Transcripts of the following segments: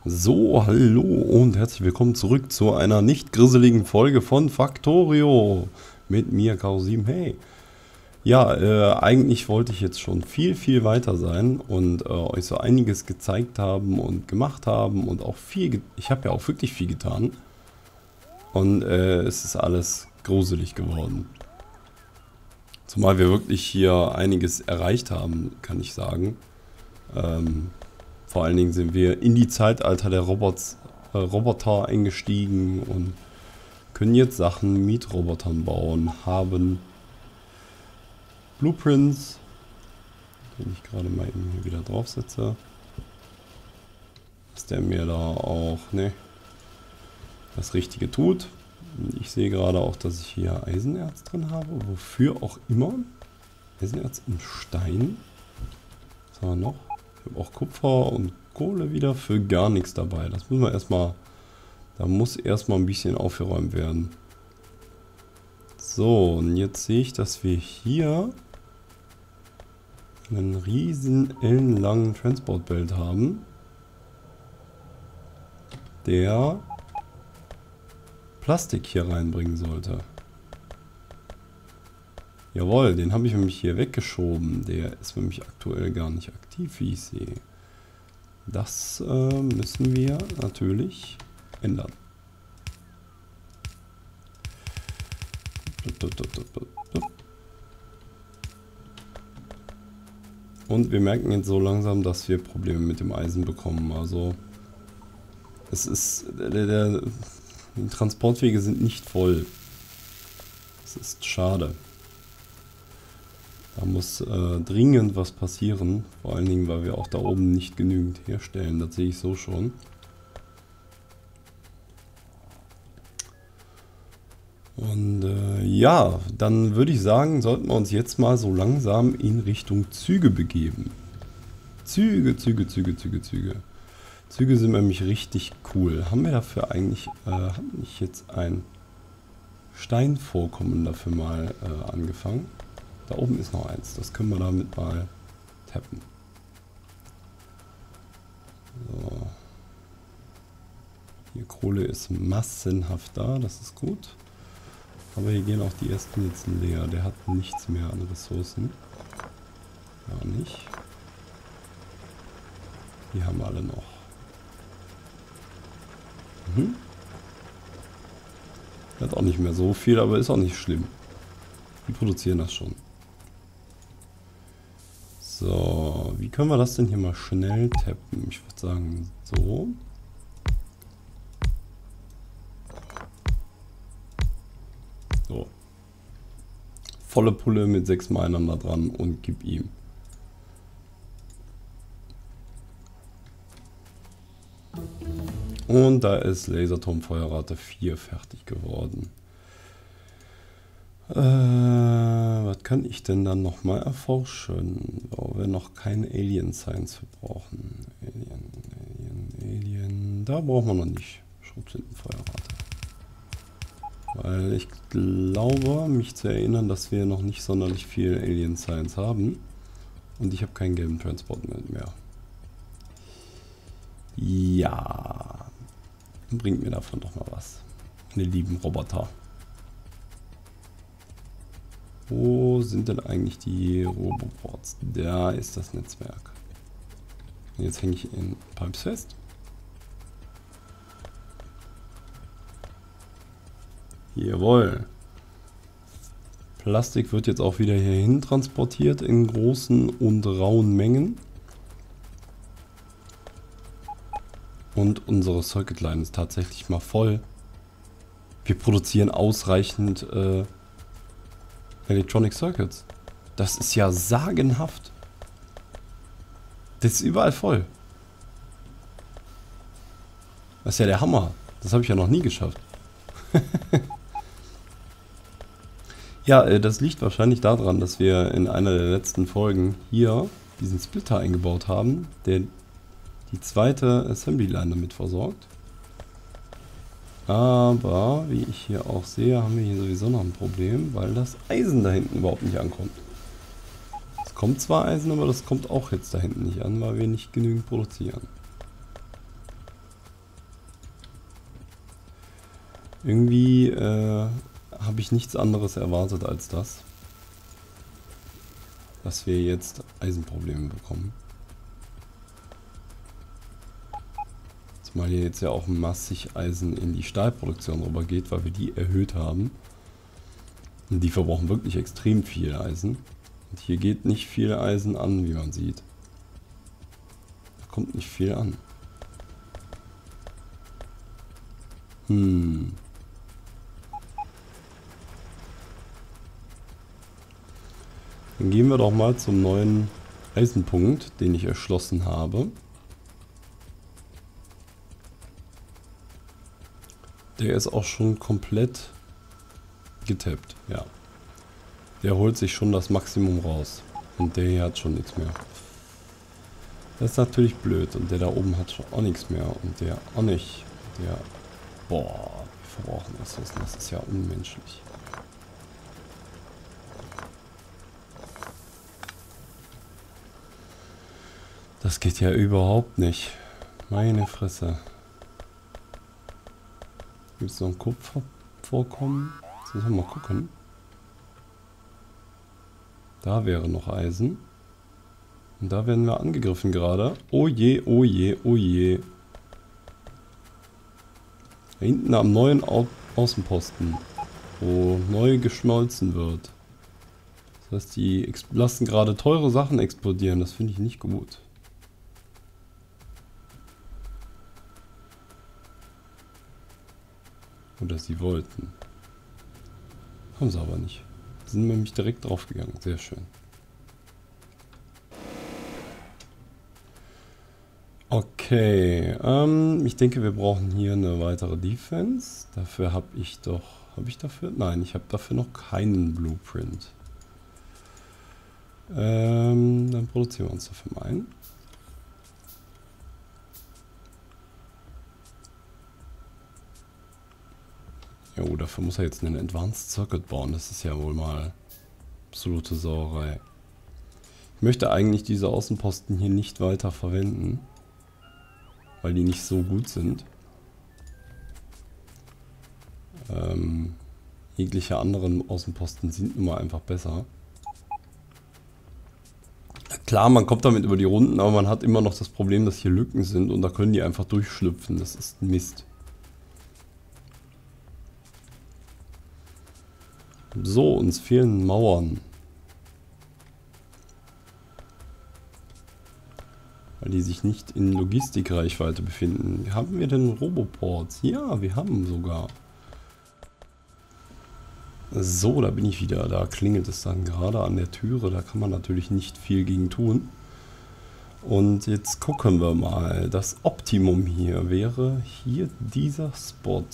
So, hallo und herzlich willkommen zurück zu einer nicht grisseligen Folge von Factorio mit mir, Karo7. Hey, ja, eigentlich wollte ich jetzt schon viel weiter sein und euch so einiges gezeigt haben und gemacht haben und auch ich habe ja auch wirklich viel getan und es ist alles gruselig geworden. Zumal wir wirklich hier einiges erreicht haben, kann ich sagen. Vor allen Dingen sind wir in die Zeitalter der Roboter eingestiegen und können jetzt Sachen mit Robotern bauen, haben Blueprints, den ich gerade mal eben hier wieder draufsetze, dass der mir da auch das Richtige tut. Ich sehe gerade auch, dass ich hier Eisenerz drin habe, wofür auch immer. Eisenerz im Stein. Was haben wir noch? Ich habe auch Kupfer und Kohle wieder für gar nichts dabei. Das müssen wir erstmal, da muss erstmal ein bisschen aufgeräumt werden. So, und jetzt sehe ich, dass wir hier einen riesen ellenlangen Transportbelt haben, der Plastik hier reinbringen sollte. Jawohl, den habe ich nämlich hier weggeschoben. Der ist nämlich aktuell gar nicht aktiv, wie ich sehe. Das müssen wir natürlich ändern. Und wir merken jetzt so langsam, dass wir Probleme mit dem Eisen bekommen. Also es ist die Transportwege sind nicht voll. Das ist schade. Da muss dringend was passieren. Vor allen Dingen, weil wir auch da oben nicht genügend herstellen. Das sehe ich so schon. Und ja, dann würde ich sagen, sollten wir uns jetzt mal so langsam in Richtung Züge begeben. Züge. Züge sind nämlich richtig cool. Haben wir dafür eigentlich, habe ich jetzt ein Steinvorkommen dafür mal angefangen? Da oben ist noch eins, das können wir damit mal tappen. So. Hier Kohle ist massenhaft da, das ist gut. Aber hier gehen auch die ersten jetzt leer. Der hat nichts mehr an Ressourcen. Gar nicht. Die haben wir alle noch. Hat auch nicht mehr so viel, aber ist auch nicht schlimm. Die produzieren das schon. So, wie können wir das denn hier mal schnell tappen? Ich würde sagen, so. So. Volle Pulle mit 6 Minern da dran und gib ihm. Und da ist Laserturmfeuerrate 4 fertig geworden. Was kann ich denn dann nochmal erforschen, wo wir noch keine Alien Science für brauchen? Alien. Da brauchen wir noch nicht. Schrotflintenfeuerrate. Weil ich glaube, mich zu erinnern, dass wir noch nicht sonderlich viel Alien Science haben. Und ich habe keinen gelben Transport mehr. Ja. Bringt mir davon doch mal was. Meine lieben Roboter. Wo sind denn eigentlich die Roboports? Da ist das Netzwerk. Und jetzt hänge ich in Pipes fest. Jawohl. Plastik wird jetzt auch wieder hierhin transportiert in großen und rauen Mengen. Und unsere Circuit Line ist tatsächlich mal voll. Wir produzieren ausreichend Electronic Circuits. Das ist ja sagenhaft. Das ist überall voll. Das ist ja der Hammer. Das habe ich ja noch nie geschafft. Ja, das liegt wahrscheinlich daran, dass wir in einer der letzten Folgen hier diesen Splitter eingebaut haben, der die zweite Assembly Line damit versorgt. Aber, wie ich hier auch sehe, haben wir hier sowieso noch ein Problem, weil das Eisen da hinten überhaupt nicht ankommt. Es kommt zwar Eisen, aber das kommt auch jetzt da hinten nicht an, weil wir nicht genügend produzieren. Irgendwie habe ich nichts anderes erwartet als das. Dass wir jetzt Eisenprobleme bekommen. Zumal hier jetzt ja auch massig Eisen in die Stahlproduktion rüber geht, weil wir die erhöht haben. Und die verbrauchen wirklich extrem viel Eisen. Und hier geht nicht viel Eisen an, wie man sieht. Da kommt nicht viel an. Dann gehen wir doch mal zum neuen Eisenpunkt, den ich erschlossen habe. Der ist auch schon komplett getappt, ja. Der holt sich schon das Maximum raus. Und der hier hat schon nichts mehr. Das ist natürlich blöd. Und der da oben hat schon auch nichts mehr. Und der auch nicht. Der... Boah, wir verbrauchen Ressourcen. Das ist ja unmenschlich. Das geht ja überhaupt nicht. Meine Fresse. Gibt es noch ein Kupfervorkommen? Jetzt müssen wir mal gucken. Da wäre noch Eisen. Und da werden wir angegriffen gerade. Oh je, oh je, oh je. Da hinten am neuen Außenposten, wo neu geschmolzen wird. Das heißt, die lassen gerade teure Sachen explodieren. Das finde ich nicht gut. Oder sie wollten. Haben sie aber nicht. Sind nämlich direkt draufgegangen. Sehr schön. Okay. Ich denke, wir brauchen hier eine weitere Defense. Dafür habe ich doch... Habe ich dafür? Nein, ich habe dafür noch keinen Blueprint. Dann produzieren wir uns dafür mal ein. Jo, dafür muss er jetzt einen Advanced Circuit bauen. Das ist ja wohl mal absolute Sauerei. Ich möchte eigentlich diese Außenposten hier nicht weiter verwenden, weil die nicht so gut sind. Jegliche anderen Außenposten sind nun mal einfach besser. Klar, man kommt damit über die Runden, aber man hat immer noch das Problem, dass hier Lücken sind und da können die einfach durchschlüpfen. Das ist Mist. So, uns fehlen Mauern. Weil die sich nicht in Logistikreichweite befinden. Haben wir denn Roboports? Ja, wir haben sogar. So, da bin ich wieder. Da klingelt es dann gerade an der Türe. Da kann man natürlich nicht viel gegen tun. Und jetzt gucken wir mal. Das Optimum hier wäre hier dieser Spot.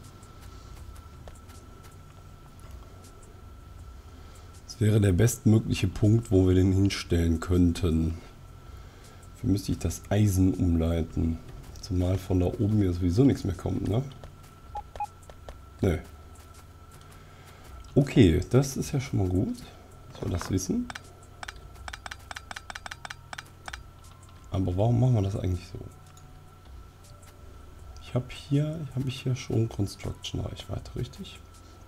Wäre der bestmögliche Punkt, wo wir den hinstellen könnten. Dafür müsste ich das Eisen umleiten. Zumal von da oben ja sowieso nichts mehr kommt, ne? Nö. Okay, das ist ja schon mal gut. Dass wir das wissen. Aber warum machen wir das eigentlich so? Ich habe hier schon Construction-Reichweite, richtig?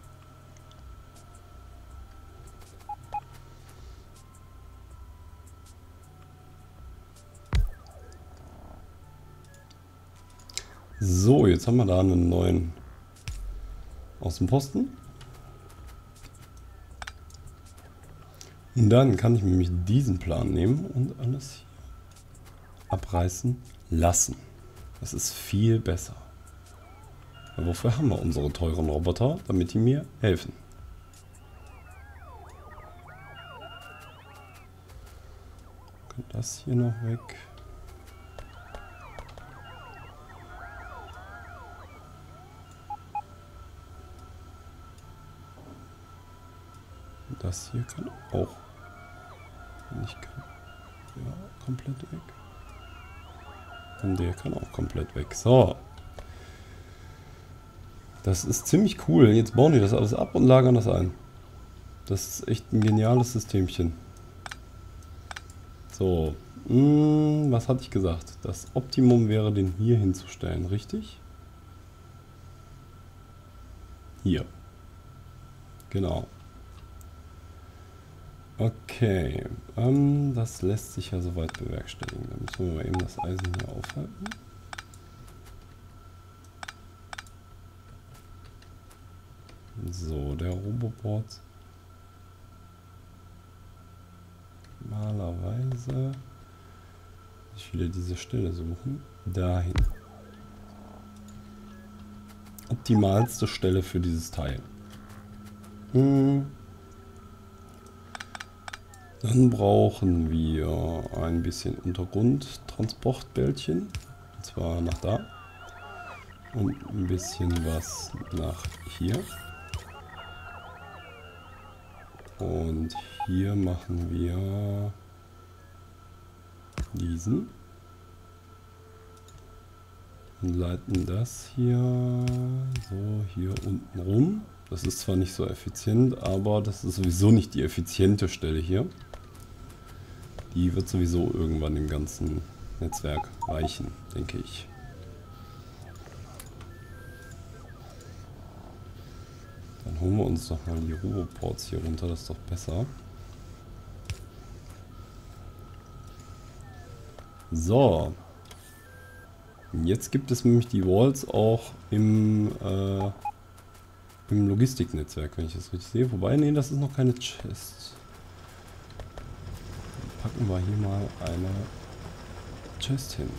So, jetzt haben wir da einen neuen Außenposten. Und dann kann ich nämlich diesen Plan nehmen und alles hier abreißen lassen. Das ist viel besser. Aber wofür haben wir unsere teuren Roboter? Damit die mir helfen. Das hier noch weg. Das hier kann auch. Wenn ich kann. Ja, komplett weg. Und der kann auch komplett weg. So. Das ist ziemlich cool. Jetzt bauen die das alles ab und lagern das ein. Das ist echt ein geniales Systemchen. So. Was hatte ich gesagt? Das Optimum wäre, den hier hinzustellen, richtig? Hier. Genau. Okay. Das lässt sich ja soweit bewerkstelligen. Dann müssen wir mal eben das Eisen hier aufhalten. So, der Roboboard. Normalerweise. Ich will diese Stelle suchen. Dahin. Optimalste Stelle für dieses Teil. Dann brauchen wir ein bisschen Untergrundtransportbällchen. Und zwar nach da. Und ein bisschen was nach hier. Und hier machen wir diesen. Und leiten das hier so hier unten rum. Das ist zwar nicht so effizient, aber das ist sowieso nicht die effiziente Stelle hier. Die wird sowieso irgendwann im ganzen Netzwerk reichen, denke ich. Dann holen wir uns doch mal die Roboports hier runter, das ist doch besser. So. Jetzt gibt es nämlich die Walls auch im Logistiknetzwerk, wenn ich das richtig sehe. Wobei, nee, das ist noch keine Chest. Dann packen wir hier mal eine Chest hin.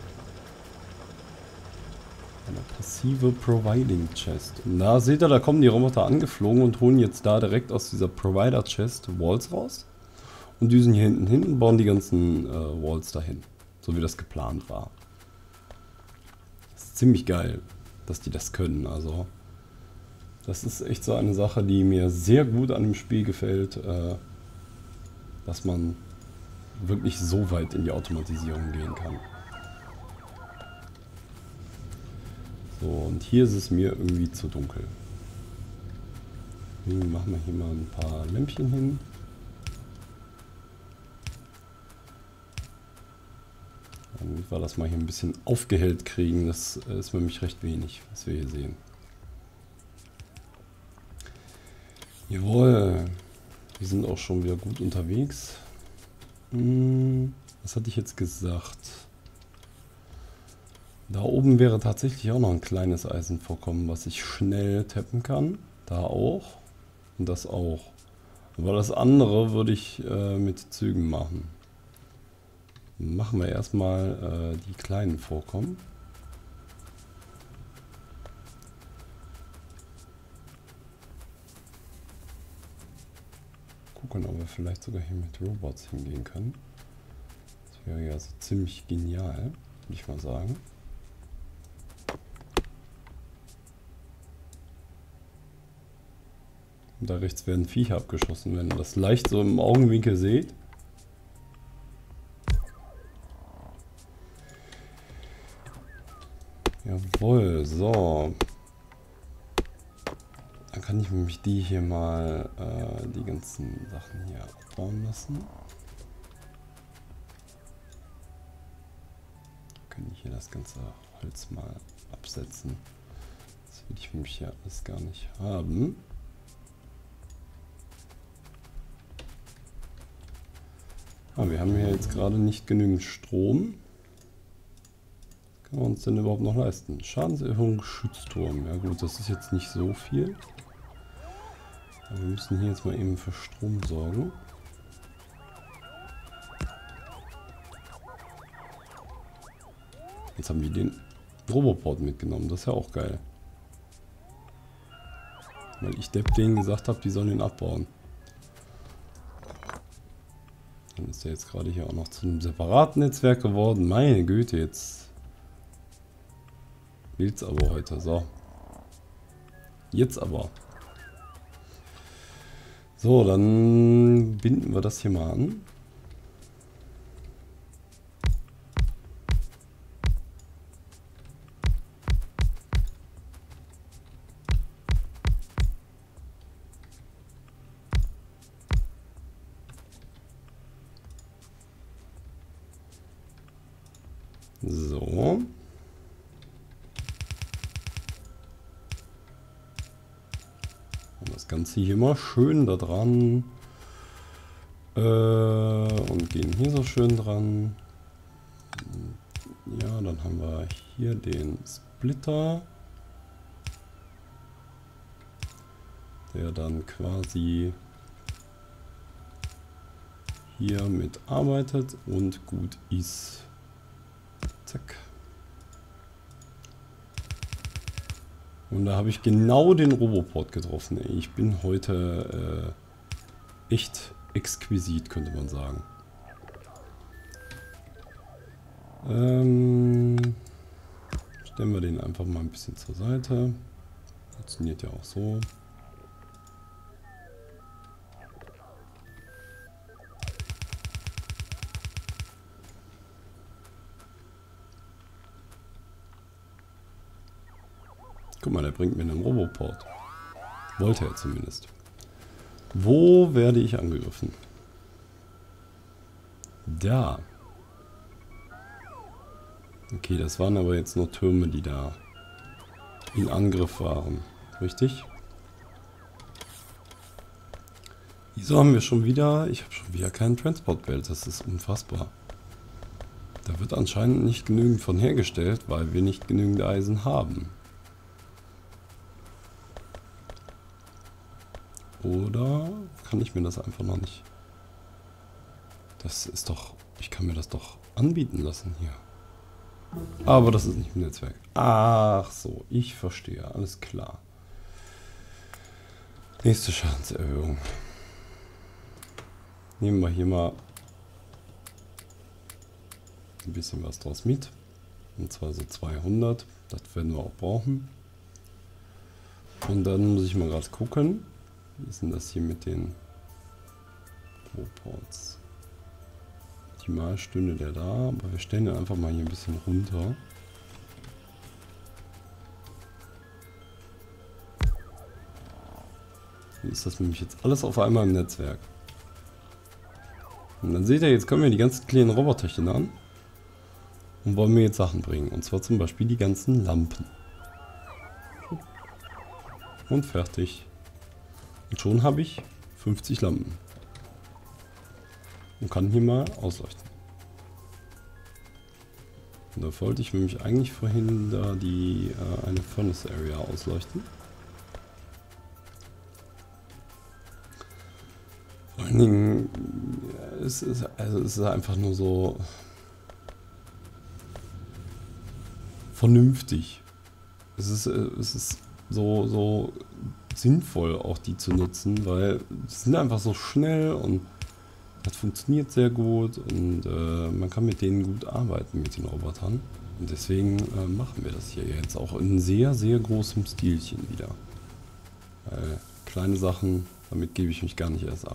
Eine passive Providing Chest. Und da seht ihr, da kommen die Roboter angeflogen und holen jetzt da direkt aus dieser Provider Chest Walls raus. Und düsen hier hinten hin und bauen die ganzen Walls dahin. So wie das geplant war. Ziemlich geil, dass die das können. Also das ist echt so eine Sache, die mir sehr gut an dem Spiel gefällt, dass man wirklich so weit in die Automatisierung gehen kann. So, und hier ist es mir irgendwie zu dunkel. Deswegen machen wir hier mal ein paar Lämpchen hin. Damit wir das mal hier ein bisschen aufgehellt kriegen. Das ist nämlich recht wenig, was wir hier sehen. Jawohl. Wir sind auch schon wieder gut unterwegs. Was hatte ich jetzt gesagt? Da oben wäre tatsächlich auch noch ein kleines Eisenvorkommen, was ich schnell tappen kann. Da auch. Und das auch. Aber das andere würde ich mit Zügen machen. Machen wir erstmal die kleinen Vorkommen. Gucken, ob wir vielleicht sogar hier mit Robots hingehen können. Das wäre ja so ziemlich genial, würde ich mal sagen. Und da rechts werden Viecher abgeschossen, wenn ihr das leicht so im Augenwinkel seht. Jawohl, so. Dann kann ich nämlich die hier mal, die ganzen Sachen hier abbauen lassen. Kann ich hier das ganze Holz mal absetzen. Das will ich nämlich hier alles gar nicht haben. Wir haben hier jetzt gerade nicht genügend Strom. Können wir uns denn überhaupt noch leisten? Schadenserhöhung, Schutzturm. Ja gut, das ist jetzt nicht so viel. Aber wir müssen hier jetzt mal eben für Strom sorgen. Jetzt haben die den Roboport mitgenommen. Das ist ja auch geil. Weil ich denen gesagt habe, die sollen ihn abbauen. Dann ist er jetzt gerade hier auch noch zu einem separaten Netzwerk geworden. Meine Güte, jetzt will's aber heute. So. Jetzt aber. So, dann binden wir das hier mal an. So. Ganze hier mal schön da dran. Und gehen hier so schön dran. Ja, dann haben wir hier den Splitter, der dann quasi hier mitarbeitet und gut ist. Zack. Und da habe ich genau den Roboport getroffen. Ich bin heute echt exquisit, könnte man sagen. Stellen wir den einfach mal ein bisschen zur Seite. Funktioniert ja auch so. Guck mal, der bringt mir einen Roboport. Wollte er zumindest. Wo werde ich angegriffen? Da. Okay, das waren aber jetzt nur Türme, die da in Angriff waren. Richtig? Wieso haben wir schon wieder... Ich habe schon wieder keinen Transportbelt. Das ist unfassbar. Da wird anscheinend nicht genügend von hergestellt, weil wir nicht genügend Eisen haben. Oder kann ich mir das einfach noch nicht... Das ist doch... Ich kann mir das doch anbieten lassen hier. Aber das ist nicht im Netzwerk. Ach so, ich verstehe. Alles klar. Nächste Schadenserhöhung. Nehmen wir hier mal ein bisschen was draus mit. Und zwar so 200. Das werden wir auch brauchen. Und dann muss ich mal gerade gucken. Wie ist denn das hier mit den Roboports? Optimal stünde der da, aber wir stellen den einfach mal hier ein bisschen runter. Dann ist das nämlich jetzt alles auf einmal im Netzwerk. Und dann seht ihr, jetzt kommen wir die ganzen kleinen Roboterchen an und wollen mir jetzt Sachen bringen. Und zwar zum Beispiel die ganzen Lampen. Und fertig. Und schon habe ich 50 Lampen. Und kann hier mal ausleuchten. Und da wollte ich nämlich eigentlich vorhin da die eine Furnace Area ausleuchten. Vor allen Dingen, es ist einfach nur so vernünftig. Es ist so sinnvoll, auch die zu nutzen, weil sie sind einfach so schnell und das funktioniert sehr gut und man kann mit denen gut arbeiten, mit den Robotern. Und deswegen machen wir das hier jetzt auch in sehr, sehr großem Stilchen wieder. Kleine Sachen, damit gebe ich mich gar nicht erst ab.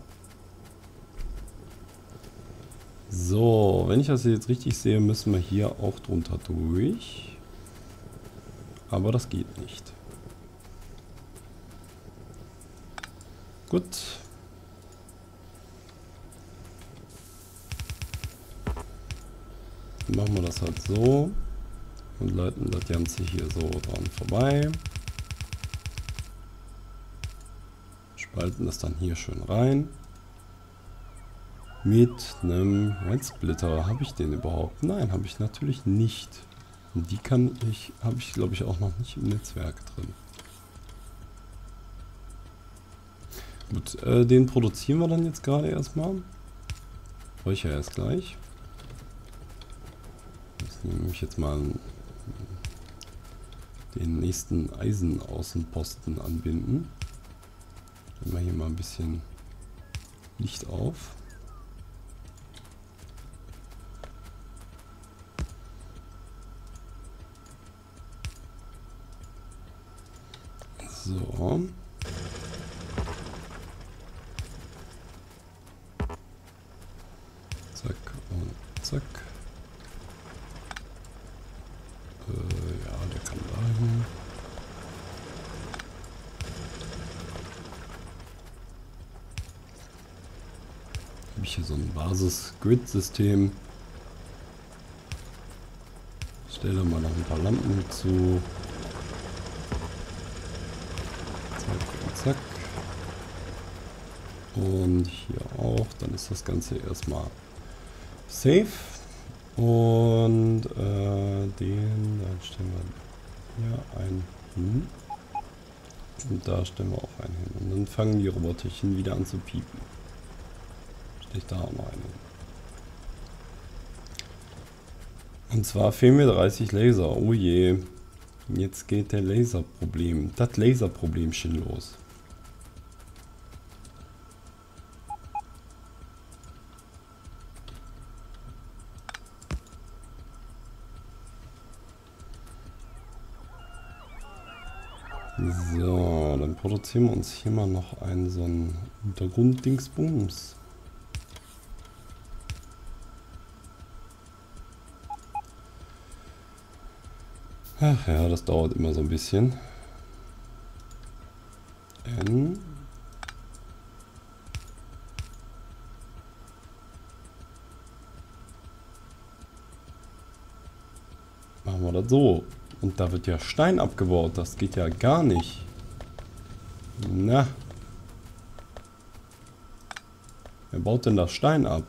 So, wenn ich das jetzt richtig sehe, müssen wir hier auch drunter durch. Aber das geht nicht. Gut. Dann machen wir das halt so und leiten das Ganze hier so dran vorbei. Spalten das dann hier schön rein. Mit einem Red Splitter. Habe ich den überhaupt? Nein, habe ich natürlich nicht. Und die habe ich glaube ich auch noch nicht im Netzwerk drin. Gut, den produzieren wir dann jetzt gerade erstmal. Euch ja erst gleich. Jetzt nehme ich jetzt mal den nächsten Eisenaußenposten anbinden. Stellen wir hier mal ein bisschen Licht auf. So. Zack und zack. Ja, der kann dahin. Habe ich hier so ein Basis-Grid-System. Stelle mal noch ein paar Lampen hinzu. Zack und zack. Und hier auch. Dann ist das Ganze erstmal safe. Und den, dann stellen wir hier einen hin. Und da stellen wir auch einen hin. Und dann fangen die Roboterchen wieder an zu piepen. Stelle ich da auch noch einen hin. Und zwar fehlen mir 30 Laser. Oh je. Jetzt geht der Laserproblem. Das Laserproblemchen los. So, dann produzieren wir uns hier mal noch einen so einen Untergrunddingsbums. Ach ja, das dauert immer so ein bisschen. Machen wir das so. Und da wird ja Stein abgebaut. Das geht ja gar nicht. Na. Wer baut denn da Stein ab?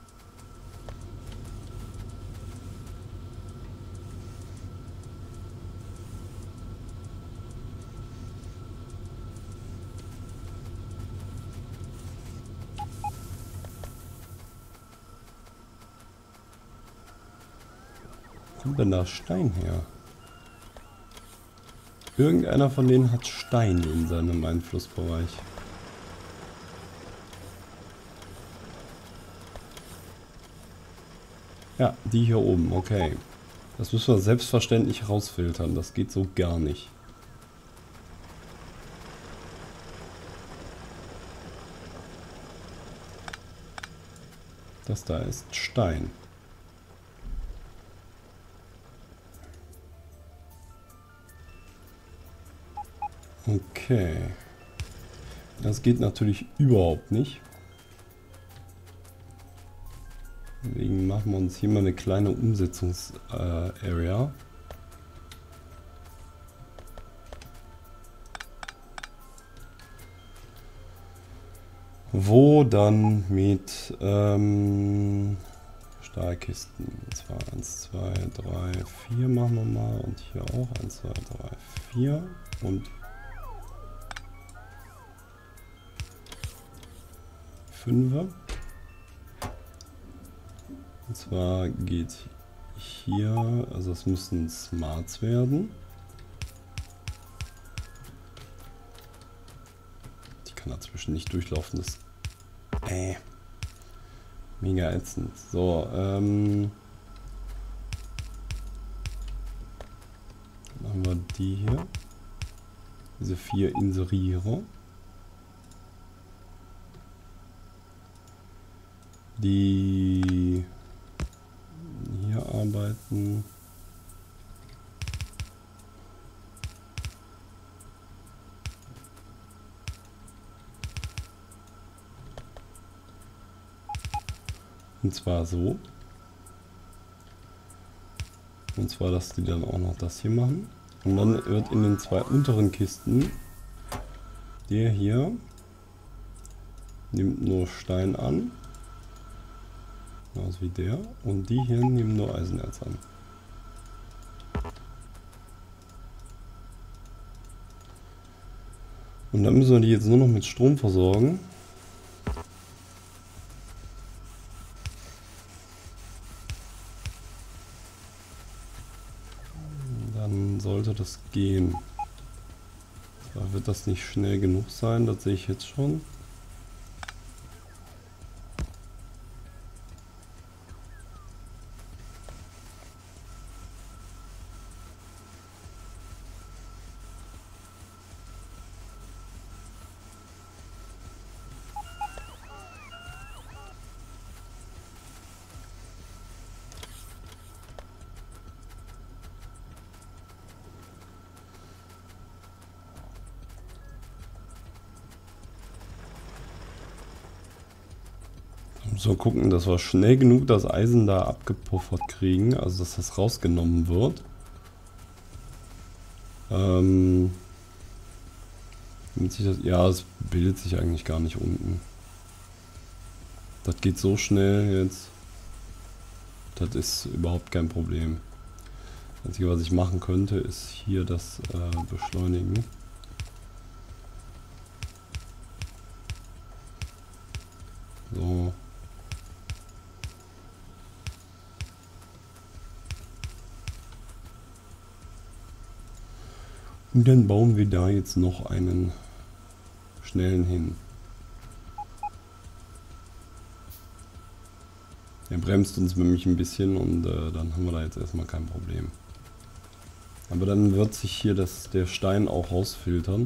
Wo kommt denn da Stein her? Irgendeiner von denen hat Stein in seinem Einflussbereich. Ja, die hier oben, okay. Das müssen wir selbstverständlich rausfiltern. Das geht so gar nicht. Das da ist Stein. Okay. Das geht natürlich überhaupt nicht. Deswegen machen wir uns hier mal eine kleine Umsetzungs-Area. Wo dann mit Stahlkisten. Und zwar 1, 2, 3, 4 machen wir mal. Und hier auch 1, 2, 3, 4. Und 5. Und zwar geht hier, also es müssen Smarts werden. Die kann dazwischen nicht durchlaufen, das mega ätzend. So, machen wir die hier. Diese 4 Inserierer. Die hier arbeiten. Und zwar so. Und zwar, dass die dann auch noch das hier machen. Und dann wird in den 2 unteren Kisten der hier nimmt nur Stein an. Genauso wie der. Und die hier nehmen nur Eisenerz an. Und dann müssen wir die jetzt nur noch mit Strom versorgen. Dann sollte das gehen. Da wird das nicht schnell genug sein, das sehe ich jetzt schon. So gucken, dass wir schnell genug das Eisen da abgepuffert kriegen, also dass das rausgenommen wird. Damit sich das, ja, es bildet sich eigentlich gar nicht unten. Das geht so schnell jetzt. Das ist überhaupt kein Problem. Das Einzige, was ich machen könnte, ist hier das beschleunigen. So. Und dann bauen wir da jetzt noch einen schnellen hin. Er bremst uns nämlich ein bisschen und dann haben wir da jetzt erstmal kein Problem. Aber dann wird sich hier der Stein auch rausfiltern.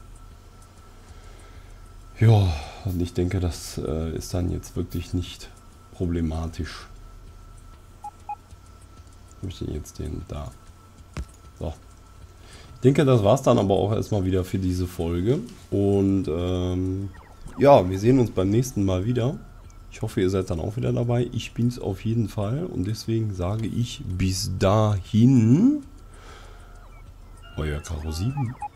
Ja, und ich denke, das ist dann jetzt wirklich nicht problematisch. Wo habe ich denn jetzt den da? So. Ich denke, das war's dann aber auch erstmal wieder für diese Folge. Und ja, wir sehen uns beim nächsten Mal wieder. Ich hoffe, ihr seid dann auch wieder dabei. Ich bin's auf jeden Fall. Und deswegen sage ich bis dahin. Euer Karo 7.